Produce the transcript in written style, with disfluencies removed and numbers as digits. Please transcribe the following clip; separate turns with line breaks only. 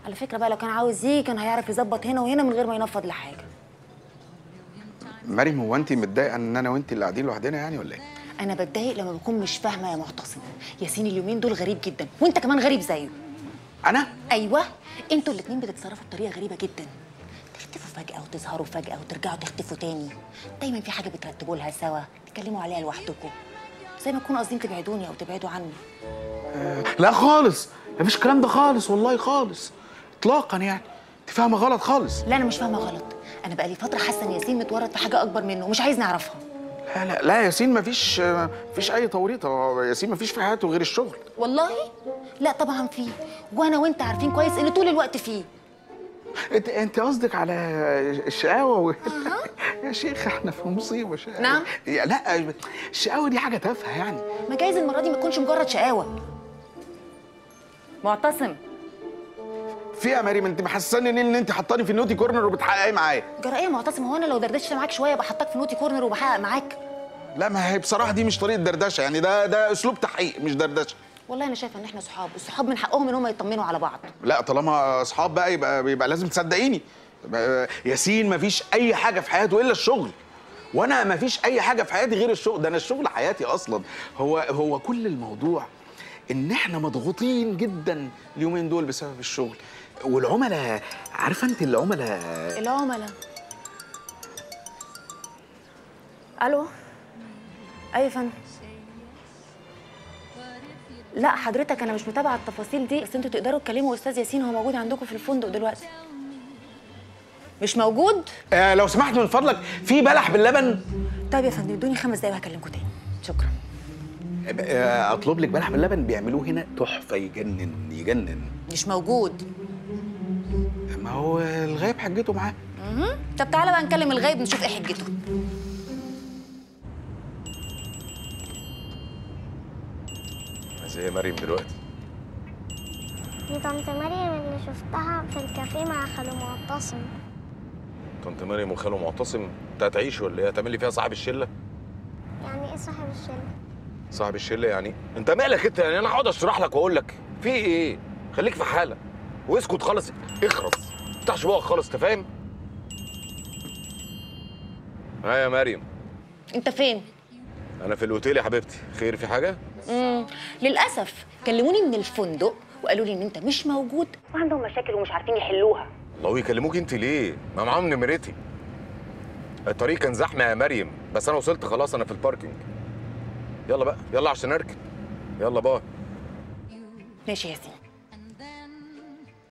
على فكره بقى لو كان عاوز يجي كان هيعرف يظبط هنا وهنا من غير ما ينفض لحاجه.
مريم، هو انت متضايقه ان انا وانت اللي قاعدين لوحدنا يعني ولا ايه؟
انا بتضايق لما بكون مش فاهمه يا معتصم. ياسين اليومين دول غريب جدا وانت كمان غريب زيه.
انا؟
ايوه، انتوا الاتنين بتتصرفوا بطريقه غريبه جدا. تختفوا فجاه وتظهروا فجاه وترجعوا تختفوا تاني. دايما في حاجه بترتبوا لها سوا تتكلموا عليها لوحدكم، زي ما تكونوا قاصدين تبعدوني او تبعدوا عني.
لا خالص، مفيش الكلام ده خالص، والله خالص اطلاقا. يعني انت فاهمه غلط خالص.
لا انا مش فاهمه غلط، انا بقالي فتره حاسه ان ياسين متورط في حاجه اكبر منه ومش عايز نعرفها.
لا لا لا، ياسين مفيش اي توريطه. ياسين مفيش في حياته غير الشغل.
والله لا طبعا فيه، وانا وانت عارفين كويس ان طول الوقت فيه.
انت قصدك على الشقاوه يا شيخ احنا في مصيبه. شقاوة.
نعم.
لا الشقاوه دي حاجه تافهه يعني.
ما جايز المره دي ما تكونش مجرد شقاوه. معتصم،
في يا مريم، انت محسساني ان انت حطاني في النوتي كورنر وبتحققي معايا.
جرى ايه يا معتصم؟ هو انا لو دردشت معاك شويه بحطك في نوتي كورنر وبحقق معاك؟
لا، ما هي بصراحه دي مش طريقه دردشه، يعني ده اسلوب تحقيق مش دردشه.
والله انا شايفه ان احنا صحاب، والصحاب من حقهم ان هم يطمنوا على بعض.
لا، طالما اصحاب بقى يبقى لازم تصدقيني. ياسين مفيش اي حاجه في حياته الا الشغل، وانا مفيش اي حاجه في حياتي غير الشغل. ده انا الشغل حياتي اصلا. هو كل الموضوع ان احنا مضغوطين جدا اليومين دول بسبب الشغل والعملاء. عارفه انت
العملاء. الو. ايوه يا فندم. لا حضرتك انا مش متابعه التفاصيل دي، بس انتوا تقدروا تكلموا استاذ ياسين، هو موجود عندكم في الفندق دلوقتي. مش موجود؟
لو سمحت من فضلك، في بلح باللبن.
طيب يا فندم ادوني 5 دقايق وهكلمكم تاني. شكرا.
اطلب لك بلح باللبن، بيعملوه هنا تحفه، يجنن.
مش موجود.
ما هو الغايب حجته معاه.
طب تعالى بقى نكلم الغايب نشوف ايه حجته.
زي مريم دلوقتي.
دي طنط مريم اللي شفتها في الكافيه مع خالو معتصم.
طنط مريم وخاله معتصم؟ انت هتعيش ولا ايه؟ هتعمل لي فيها صاحب الشله؟
يعني ايه صاحب الشله؟
صاحب الشله يعني انت مالك انت؟ يعني انا هقعد اشرح لك واقول لك في ايه؟ خليك في حالك واسكت خالص، اخرس، ما تفتحش بقك خالص، انت فاهم؟ ها يا مريم،
انت فين؟
انا في الاوتيل يا حبيبتي. خير، في حاجه؟
للاسف كلموني من الفندق وقالوا لي ان انت مش موجود وعندهم مشاكل ومش عارفين يحلوها.
الله، يكلموك انت ليه؟ ما معاهم نمرتي. الطريق كان زحمه يا مريم، بس انا وصلت خلاص، انا في الباركينج. يلا بقى، يلا عشان اركب. يلا باي.
ماشي يا ياسين.